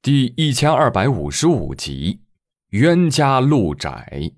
第1255集，冤家路窄。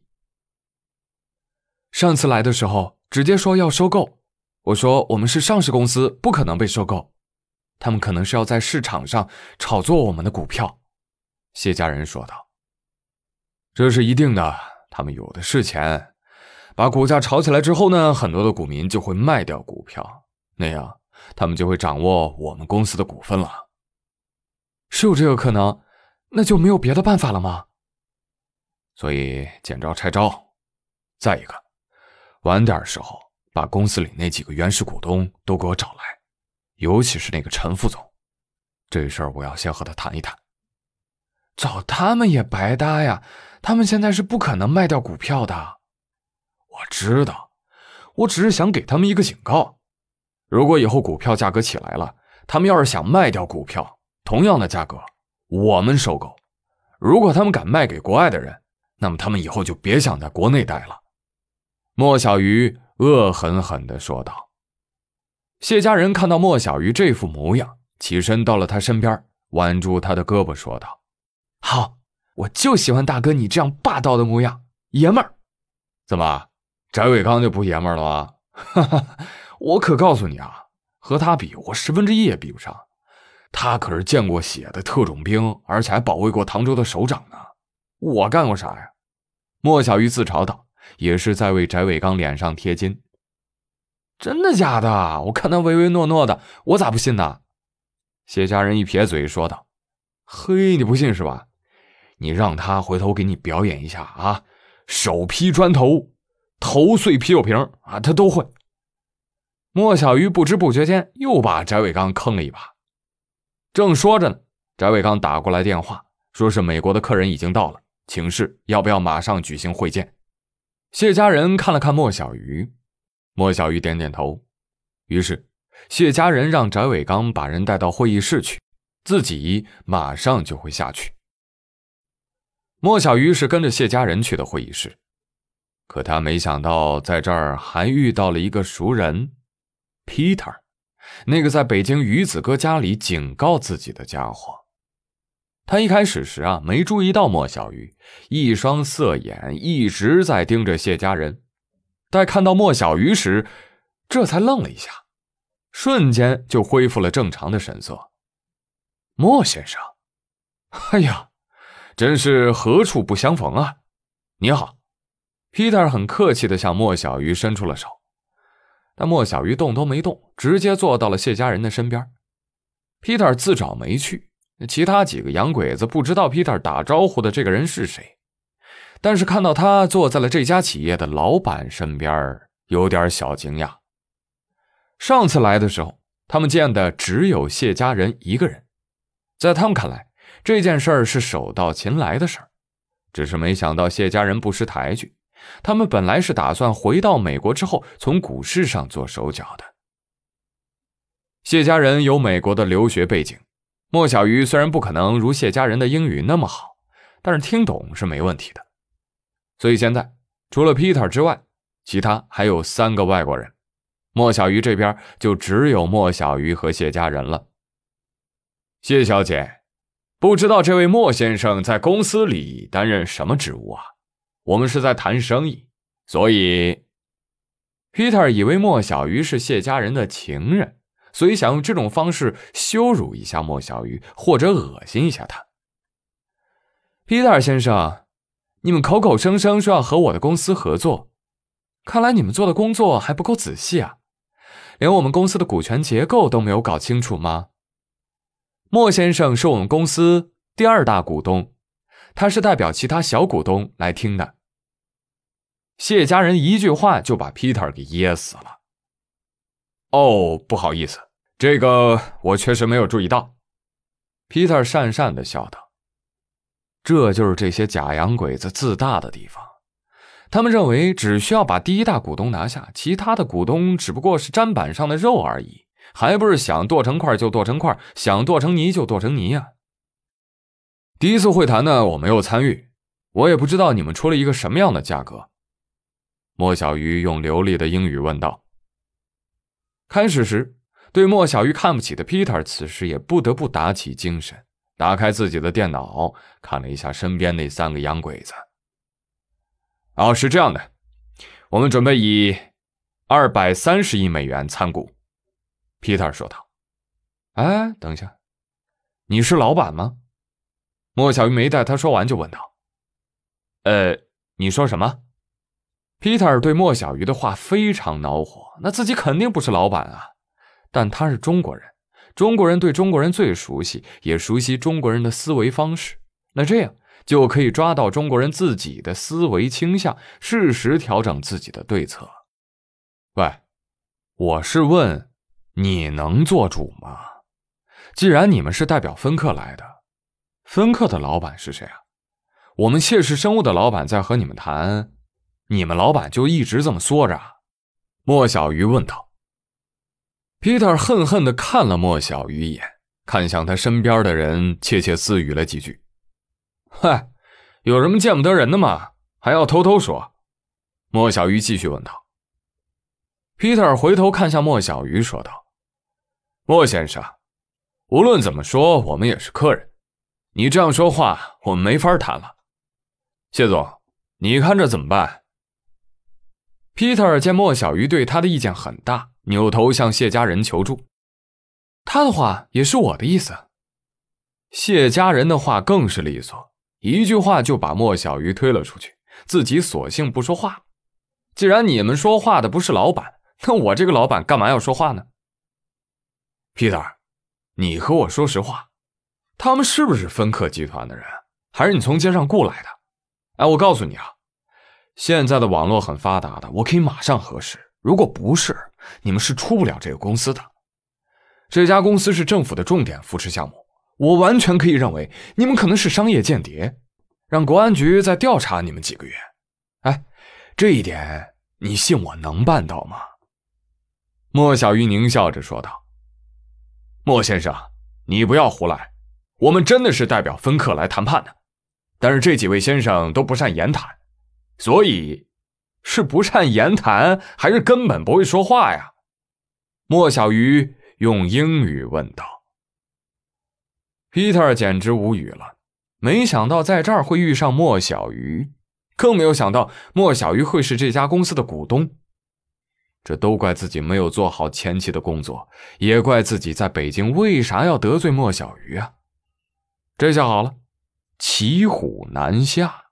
上次来的时候直接说要收购，我说我们是上市公司，不可能被收购，他们可能是要在市场上炒作我们的股票。谢家人说道。这是一定的，他们有的是钱，把股价炒起来之后呢，很多的股民就会卖掉股票，那样他们就会掌握我们公司的股份了。是有这个可能，那就没有别的办法了吗？所以见招拆招。再一个，晚点时候把公司里那几个原始股东都给我找来，尤其是那个陈副总，这事儿我要先和他谈一谈。找他们也白搭呀，他们现在是不可能卖掉股票的。我知道，我只是想给他们一个警告，如果以后股票价格起来了，他们要是想卖掉股票，同样的价格我们收购，如果他们敢卖给国外的人，那么他们以后就别想在国内待了。莫小鱼恶狠狠地说道。谢家人看到莫小鱼这副模样，起身到了他身边，挽住他的胳膊说道：好，我就喜欢大哥你这样霸道的模样，爷们儿。怎么，翟伟刚就不爷们儿了吗？哈哈，我可告诉你啊，和他比，我1/10也比不上。他可是见过血的特种兵，而且还保卫过唐州的首长呢。我干过啥呀？莫小鱼自嘲道，也是在为翟伟刚脸上贴金。真的假的？我看他唯唯诺诺的，我咋不信呢？谢家人一撇嘴说道。嘿，你不信是吧？你让他回头给你表演一下啊，手劈砖头，头碎啤酒瓶啊，他都会。莫小鱼不知不觉间又把翟伟刚坑了一把。正说着呢，翟伟刚打过来电话，说是美国的客人已经到了，请示要不要马上举行会见。谢家人看了看莫小鱼，莫小鱼点点头。于是谢家人让翟伟刚把人带到会议室去，自己马上就会下去。莫小鱼是跟着谢家人去的会议室，可他没想到在这儿还遇到了一个熟人 Peter， 那个在北京鱼子哥家里警告自己的家伙。他一开始时没注意到莫小鱼，一双色眼一直在盯着谢家人，待看到莫小鱼时，这才愣了一下，瞬间就恢复了正常的神色。莫先生，哎呀，真是何处不相逢啊！你好。 Peter 很客气地向莫小鱼伸出了手，但莫小鱼动都没动，直接坐到了谢家人的身边。 Peter 自找没趣，其他几个洋鬼子不知道 Peter 打招呼的这个人是谁，但是看到他坐在了这家企业的老板身边，有点小惊讶。上次来的时候，他们见的只有谢家人一个人，在他们看来，这件事儿是手到擒来的事儿，只是没想到谢家人不识抬举，他们本来是打算回到美国之后从股市上做手脚的。谢家人有美国的留学背景，莫小鱼虽然不可能如谢家人的英语那么好，但是听懂是没问题的。所以现在除了 Peter 之外，其他还有3个外国人，莫小鱼这边就只有莫小鱼和谢家人了。谢小姐，不知道这位莫先生在公司里担任什么职务啊？我们是在谈生意，所以 Peter 以为莫小鱼是谢家人的情人，所以想用这种方式羞辱一下莫小鱼，或者恶心一下他。Peter 先生，你们口口声声说要和我的公司合作，看来你们做的工作还不够仔细啊，连我们公司的股权结构都没有搞清楚吗？莫先生是我们公司第2大股东，他是代表其他小股东来听的。谢家人一句话就把 Peter 给噎死了。哦，不好意思，这个我确实没有注意到。Peter 讪讪地笑道。这就是这些假洋鬼子自大的地方，他们认为只需要把第1大股东拿下，其他的股东只不过是砧板上的肉而已，还不是想剁成块就剁成块，想剁成泥就剁成泥啊。第一次会谈呢，我没有参与，我也不知道你们出了一个什么样的价格。莫小鱼用流利的英语问道。开始时对莫小鱼看不起的 Peter 此时也不得不打起精神， 打开自己的电脑，看了一下身边那3个洋鬼子。是这样的，我们准备以230亿美元参股。Peter 说道。等一下，你是老板吗？莫小鱼没待他说完就问道。你说什么？ Peter 对莫小鱼的话非常恼火，那自己肯定不是老板啊，但他是中国人，中国人对中国人最熟悉，也熟悉中国人的思维方式，那这样就可以抓到中国人自己的思维倾向，适时调整自己的对策。喂，我是问你能做主吗？既然你们是代表芬克来的，芬克的老板是谁啊？我们谢氏生物的老板在和你们谈，你们老板就一直这么缩着？莫小鱼问道。Peter 恨恨地看了莫小鱼一眼，看向他身边的人，窃窃私语了几句。嗨，有什么见不得人的吗？还要偷偷说？莫小鱼继续问道。Peter 回头看向莫小鱼说道，莫先生，无论怎么说我们也是客人，你这样说话我们没法谈了。谢总，你看这怎么办？Peter 见莫小鱼对他的意见很大，扭头向谢家人求助。他的话也是我的意思。谢家人的话更是利索，一句话就把莫小鱼推了出去，自己索性不说话。既然你们说话的不是老板，那我这个老板干嘛要说话呢？ Peter， 你和我说实话，他们是不是芬克集团的人，还是你从街上雇来的？我告诉你啊，现在的网络很发达的，我可以马上核实，如果不是，你们是出不了这个公司的。这家公司是政府的重点扶持项目，我完全可以认为你们可能是商业间谍，让国安局再调查你们几个月。这一点你信我能办到吗？莫小鱼狞笑着说道。莫先生，你不要胡来，我们真的是代表芬克来谈判的，但是这几位先生都不善言谈，所以是不善言谈还是根本不会说话呀？莫小鱼用英语问道。Peter 简直无语了，没想到在这儿会遇上莫小鱼，更没有想到莫小鱼会是这家公司的股东。这都怪自己没有做好前期的工作，也怪自己在北京为啥要得罪莫小鱼啊。这下好了，骑虎难下。